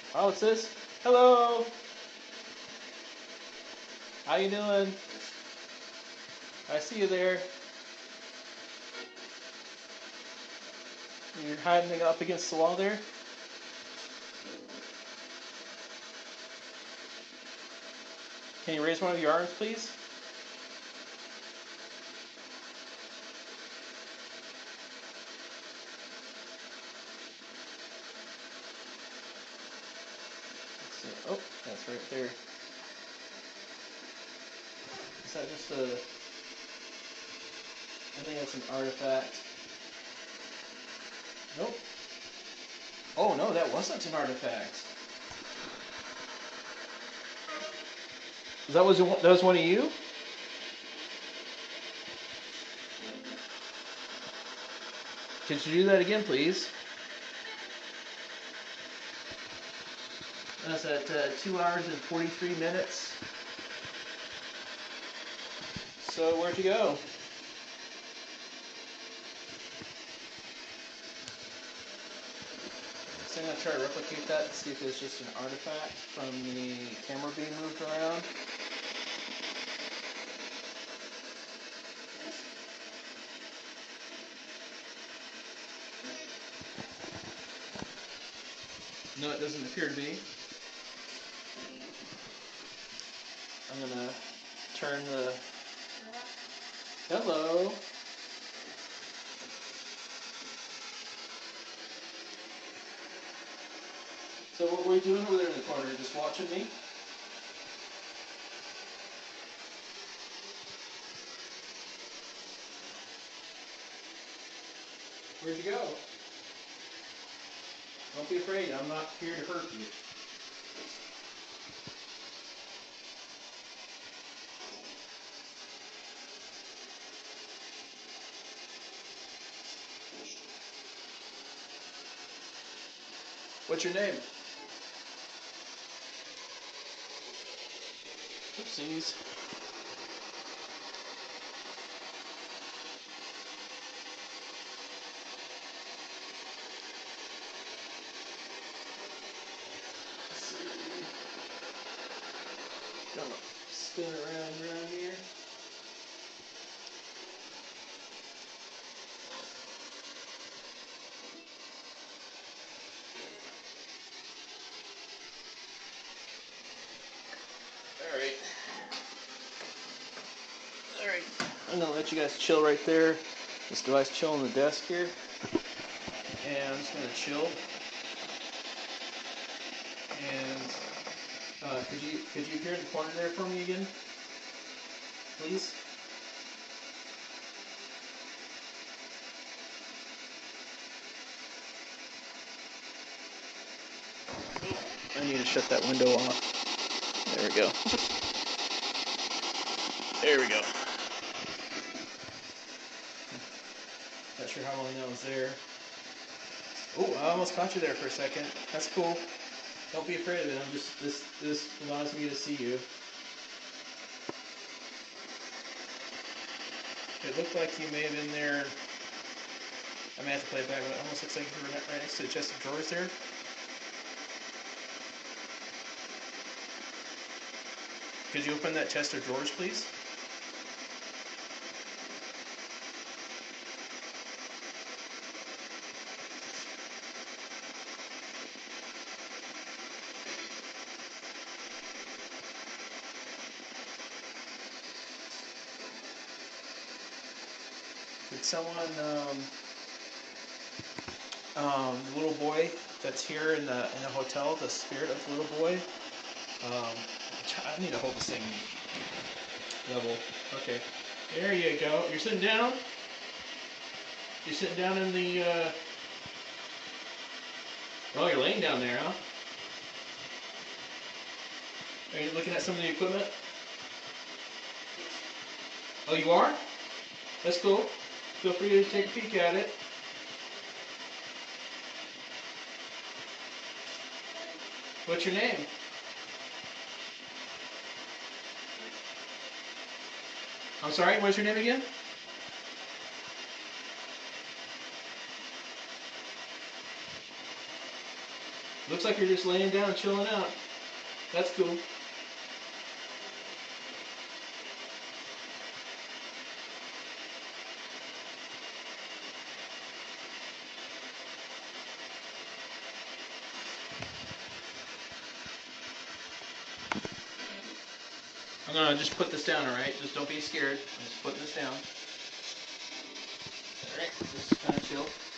Oh, it says, hello. How you doing? I see you there. You're hiding up against the wall there. Can you raise one of your arms, please? Let's see. Oh, that's right there. Is that just a... I think that's an artifact. Nope. Oh no, that wasn't an artifact. That was one of you? Could you do that again, please? That's at 2 hours and 43 minutes. So where'd you go? So I'm going to try to replicate that and see if it's just an artifact from the camera being moved around. No, it doesn't appear to be. I'm going to turn the... Hello. So what were you doing over there in the corner? Just watching me? Where'd you go? Don't be afraid. I'm not here to hurt you. What's your name? Oopsies. Gonna spin around here. Alright, I'm gonna let you guys chill right there. This device chill on the desk here. And I'm just gonna chill. And could you appear in the corner there for me again? Please? I need to shut that window off. There we go. There we go. Not sure how long that was there. Oh, I almost caught you there for a second. That's cool. Don't be afraid of it. I'm just this allows me to see you. It looked like you may have been there. I may have to play it back, but it almost looks like you were right next to the chest of drawers there. Could you open that chest of drawers, please? Did someone, the little boy that's here in the hotel, the spirit of the little boy, I need to hold the same level. Okay. There you go. You're sitting down? You're sitting down in the, oh, you're laying down there, huh? Are you looking at some of the equipment? Oh, you are? That's cool. Feel free to take a peek at it. What's your name? I'm sorry, what's your name again? Looks like you're just laying down, chilling out. That's cool. I'm gonna just put this down, alright? Just don't be scared. I'm just putting this down. Alright, just kind of chill.